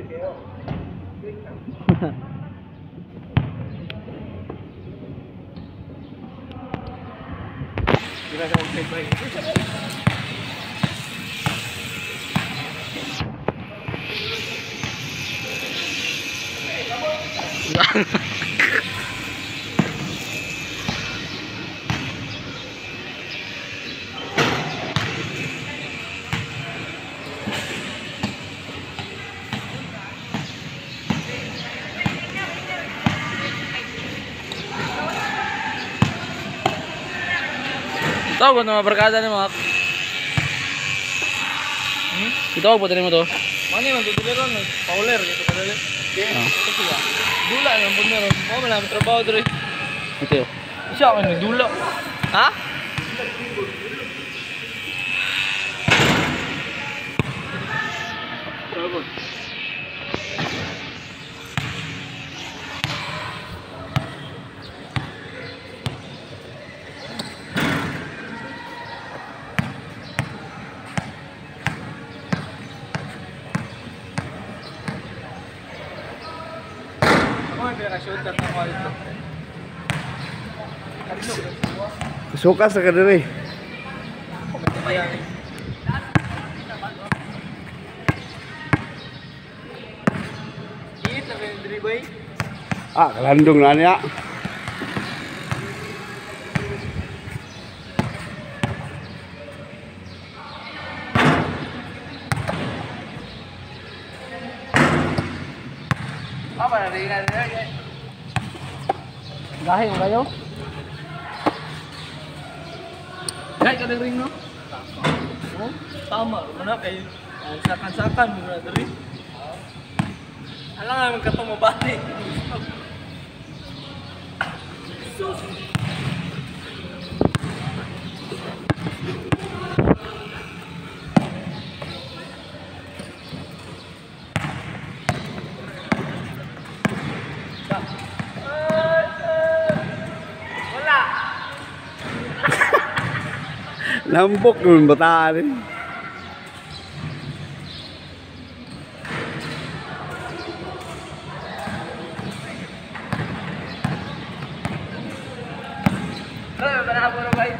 Kita sama baik-baik. Tahu ba nama berkada ni Mak? Tahu ba tadi mo to? Mana man dito ron, Pauler gitu padali. Ito ya. Dula na bener. Mo man ang trabaho diri. Ito. Siya man dula. Ha? Bagus. Suka sa kadiri. Ah, kalandong na niya. Apa na rin na Gahe mo kayo? Gahe ka ng ring, no? Oh, tama. Mana kayo? Sakan-sakan mo na rin. Alam nga magkatong mabati. Sus! Nampok yung bataan eh. Ano ba na puro bay?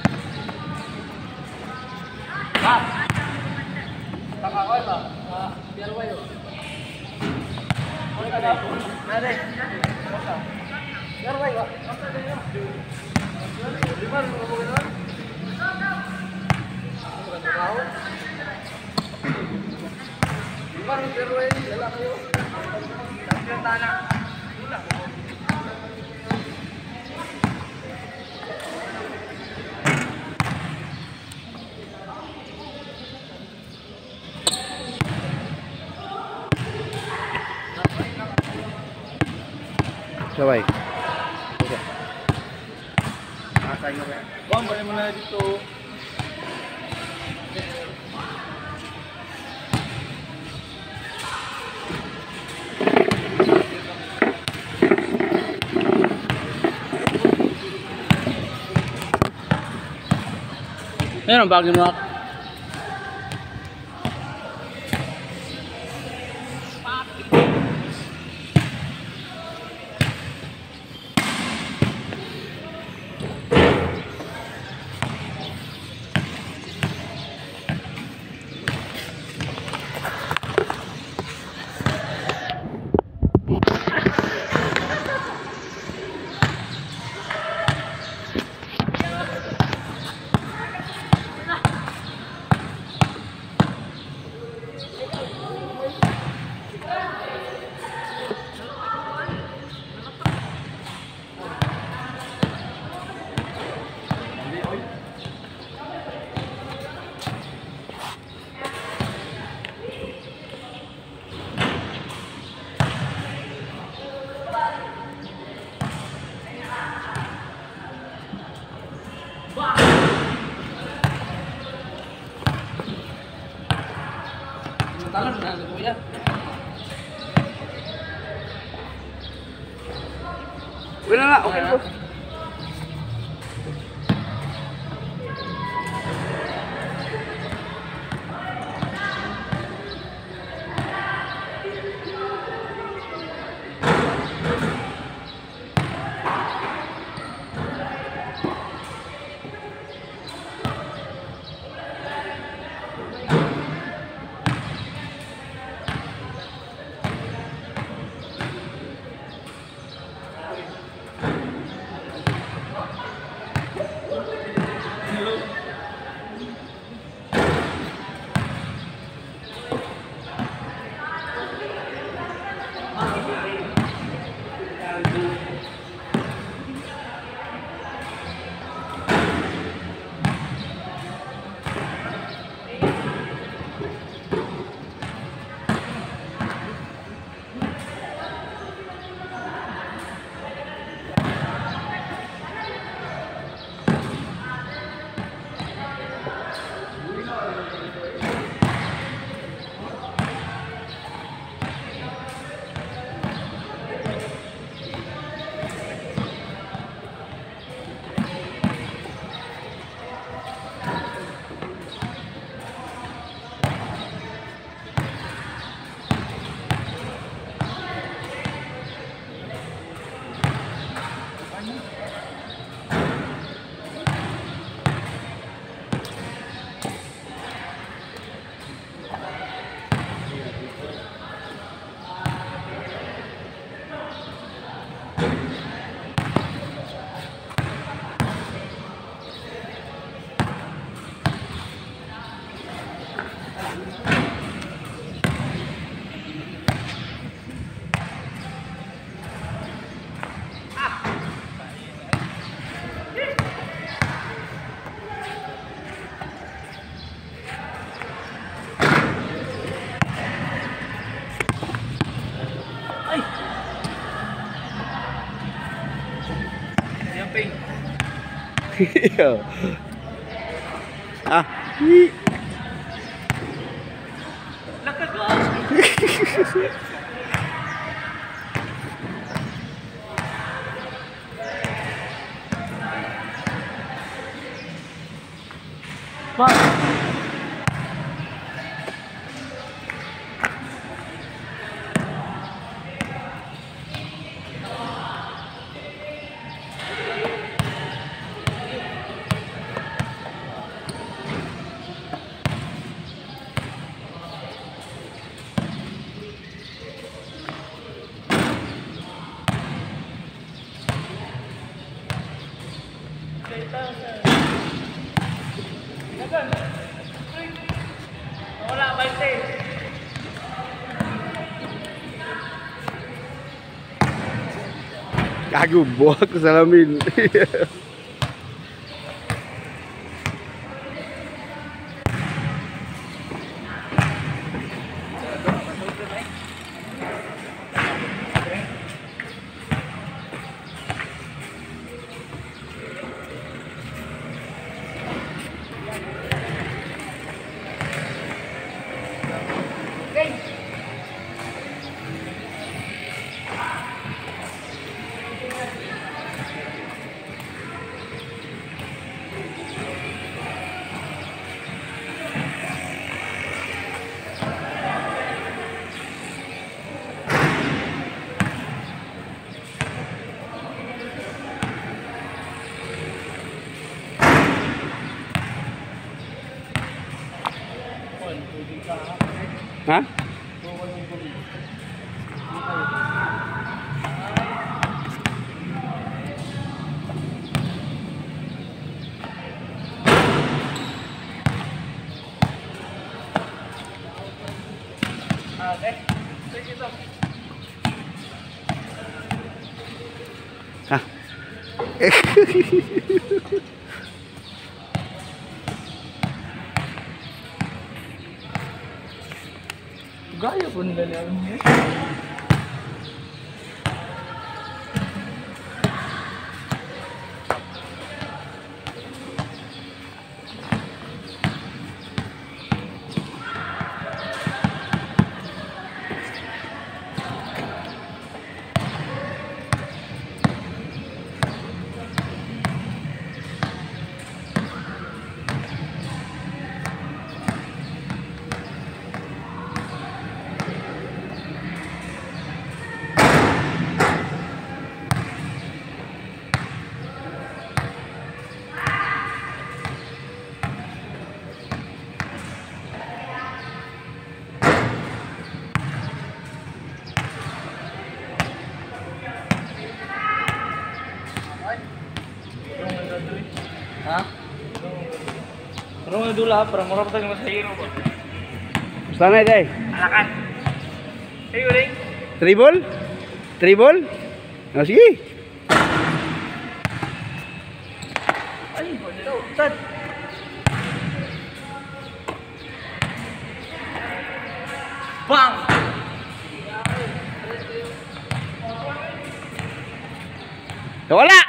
Ah. Takakoy ba? Biar bay ba? Ano ka daw? Nade. Biar bay ba? Di ba mo mo gano'n? Baru terus jalan kayo. Sampai tanah. Ulah. Sabay. Masanya ya. Bang, boleh mana dito? Ayan ang bagay mo. Tangan na ano kuya. Wala na, okay po. Iya. Ah. Hi. Nakagas. Pak. Wala, balte. Gago, buhat ko salamin. Hah? Hah? Gaya pun dah ni. Ha? Pero dulu lah, perang orang tadi masih hero. Sana deh. Alakan. Hero ding. Tribul? Tribul? Oh, sige. Ay, boleh Ustaz. Bang. Wala!